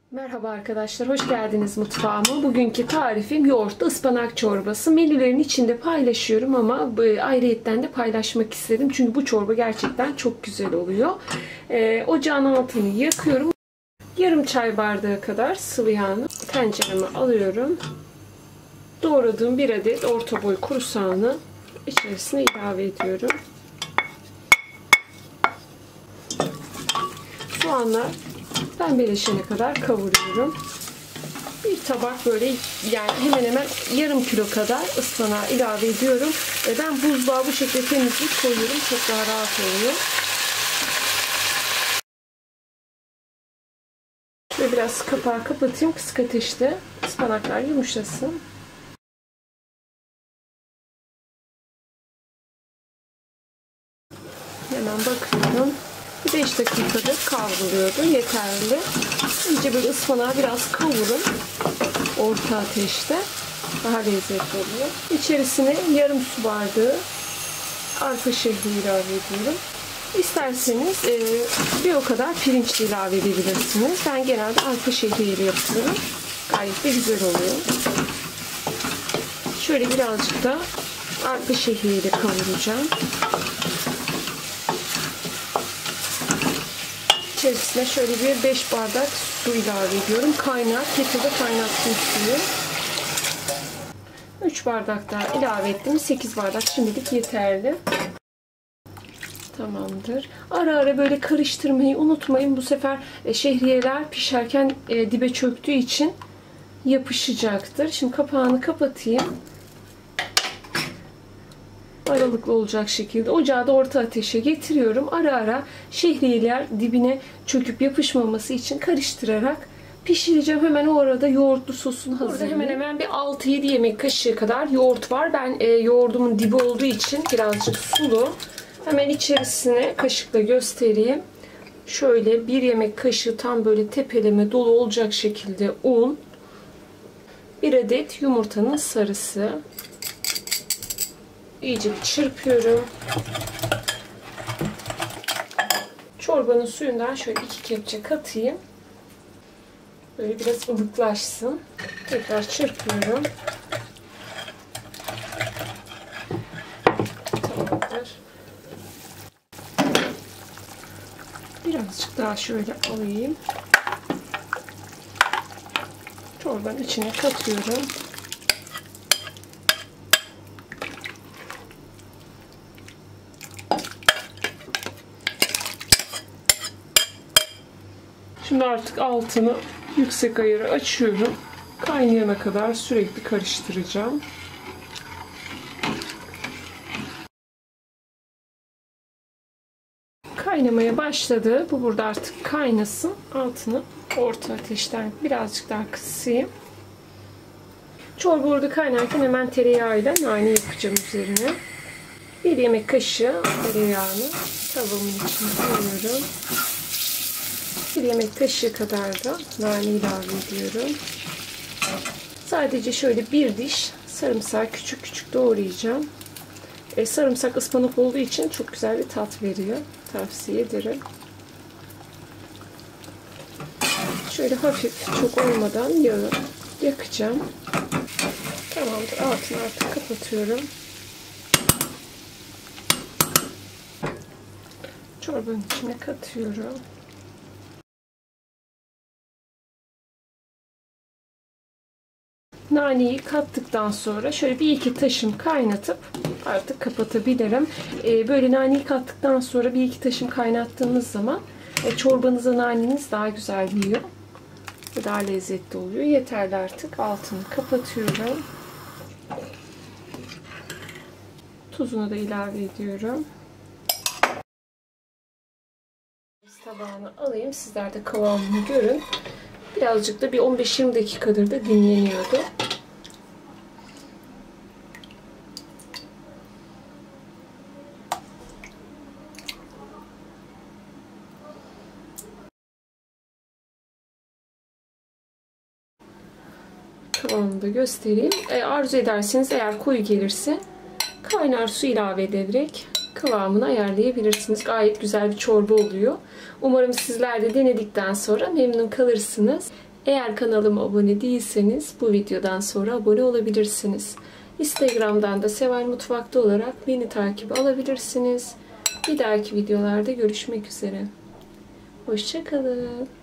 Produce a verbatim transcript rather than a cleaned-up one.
Merhaba arkadaşlar, hoş geldiniz mutfağıma. Bugünkü tarifim yoğurtlu ıspanak çorbası. Menülerin içinde paylaşıyorum ama ayrıyetten de paylaşmak istedim. Çünkü bu çorba gerçekten çok güzel oluyor. Ee, ocağın altını yakıyorum. Yarım çay bardağı kadar sıvı yağını tencereme alıyorum. Doğradığım bir adet orta boy kuru soğanı içerisine ilave ediyorum. Soğanlar pembeleşene kadar kavuruyorum. Bir tabak böyle yani hemen hemen yarım kilo kadar ıspanağı ilave ediyorum. Ve ben buzluğa bu şekilde temizleyip koyuyorum. Çok daha rahat oluyor. Şöyle biraz kapağı kapatayım. Kısık ateşte ıspanaklar yumuşasın. Hemen bakıyorum. Bir beş dakikadır kavruluyordu. Yeterli. İyice böyle ıspanağı biraz kavurun. Orta ateşte. Daha lezzetli oluyor. İçerisine yarım su bardağı arpa şehri ilave ediyorum. İsterseniz e, bir o kadar pirinç ilave edebilirsiniz. Ben genelde arpa şehriyle yapıyorum. Gayet de güzel oluyor. Şöyle birazcık da arpa şehriyle kavuracağım. İçerisine şöyle bir beş bardak su ilave ediyorum. Kaynar, kettle'da kaynattım suyu. üç bardak daha ilave ettim. sekiz bardak şimdilik yeterli. Tamamdır. Ara ara böyle karıştırmayı unutmayın. Bu sefer şehriyeler pişerken dibe çöktüğü için yapışacaktır. Şimdi kapağını kapatayım. Aralıklı olacak şekilde ocağı da orta ateşe getiriyorum. Ara ara şehriyeler dibine çöküp yapışmaması için karıştırarak pişireceğim. Hemen o arada yoğurtlu sosunu hazırlayayım. Burada hemen hemen bir altı yedi yemek kaşığı kadar yoğurt var. Ben e, yoğurdumun dibi olduğu için birazcık sulu. Hemen içerisine kaşıkla göstereyim. Şöyle bir yemek kaşığı tam böyle tepeleme dolu olacak şekilde un. Bir adet yumurtanın sarısı. İyice bir çırpıyorum. Çorbanın suyundan şöyle iki kepçe katayım. Böyle biraz ılıklaşsın. Tekrar çırpıyorum. Tamamdır. Birazcık daha şöyle alayım. Çorbanın içine katıyorum. Şimdi artık altını yüksek ayarı açıyorum. Kaynayana kadar sürekli karıştıracağım. Kaynamaya başladı. Bu burada artık kaynasın. Altını orta ateşten birazcık daha kısayım. Çorba burada kaynarken hemen tereyağıyla nane yapacağım üzerine. Bir yemek kaşığı tereyağını tavamın içine koyuyorum. Bir yemek kaşığı kadar da nane ilave ediyorum. Sadece şöyle bir diş sarımsağı küçük küçük doğrayacağım. E, sarımsak ıspanak olduğu için çok güzel bir tat veriyor. Tavsiye ederim. Şöyle hafif çok olmadan yağı yakacağım. Tamamdır. Altını artık kapatıyorum. Çorbanın içine katıyorum. Naneyi kattıktan sonra şöyle bir iki taşım kaynatıp artık kapatabilirim. Ee, böyle naneyi kattıktan sonra bir iki taşım kaynattığınız zaman e, çorbanıza naneniz daha güzel yiyor. Daha lezzetli oluyor. Yeterli artık. Altını kapatıyorum. Tuzunu da ilave ediyorum. Tabağını alayım. Sizler de kıvamını görün. Birazcık da bir on beş yirmi dakikadır da dinleniyordu. Kıvamını da göstereyim. E, arzu ederseniz eğer koyu gelirse kaynar su ilave ederek kıvamını ayarlayabilirsiniz. Gayet güzel bir çorba oluyor. Umarım sizler de denedikten sonra memnun kalırsınız. Eğer kanalıma abone değilseniz bu videodan sonra abone olabilirsiniz. Instagram'dan da Seval Mutfak'ta olarak beni takip alabilirsiniz. Bir dahaki videolarda görüşmek üzere. Hoşça kalın.